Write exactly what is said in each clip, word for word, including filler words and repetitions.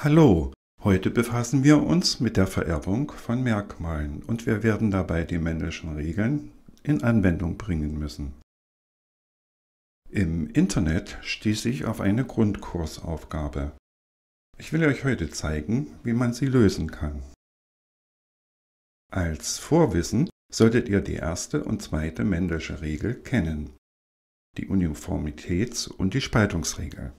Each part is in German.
Hallo, heute befassen wir uns mit der Vererbung von Merkmalen und wir werden dabei die Mendelschen Regeln in Anwendung bringen müssen. Im Internet stieß ich auf eine Grundkursaufgabe. Ich will euch heute zeigen, wie man sie lösen kann. Als Vorwissen solltet ihr die erste und zweite Mendelsche Regel kennen, die Uniformitäts- und die Spaltungsregel.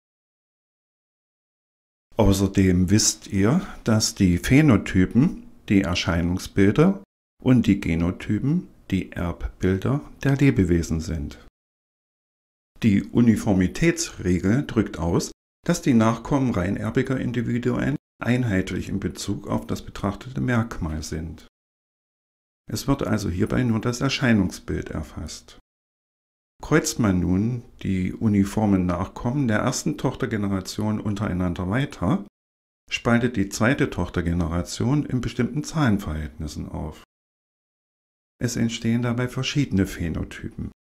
Außerdem wisst ihr, dass die Phänotypen die Erscheinungsbilder und die Genotypen die Erbbilder der Lebewesen sind. Die Uniformitätsregel drückt aus, dass die Nachkommen reinerbiger Individuen einheitlich in Bezug auf das betrachtete Merkmal sind. Es wird also hierbei nur das Erscheinungsbild erfasst. Kreuzt man nun die uniformen Nachkommen der ersten Tochtergeneration untereinander weiter, spaltet die zweite Tochtergeneration in bestimmten Zahlenverhältnissen auf. Es entstehen dabei verschiedene Phänotypen.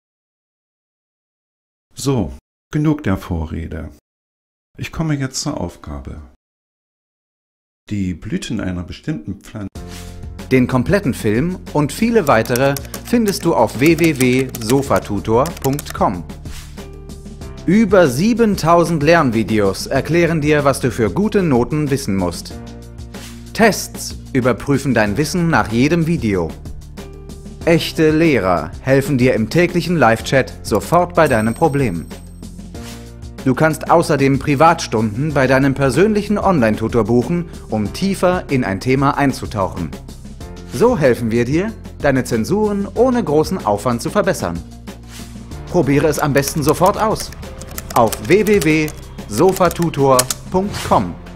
So, genug der Vorrede. Ich komme jetzt zur Aufgabe. Die Blüten einer bestimmten Pflanze. Den kompletten Film und viele weitere findest du auf w w w punkt sofatutor punkt com. Über siebentausend Lernvideos erklären dir, was du für gute Noten wissen musst. Tests überprüfen dein Wissen nach jedem Video. Echte Lehrer helfen dir im täglichen Live-Chat sofort bei deinem Problem. Du kannst außerdem Privatstunden bei deinem persönlichen Online-Tutor buchen, um tiefer in ein Thema einzutauchen. So helfen wir dir, deine Zensuren ohne großen Aufwand zu verbessern. Probiere es am besten sofort aus. Auf w w w punkt sofatutor punkt com.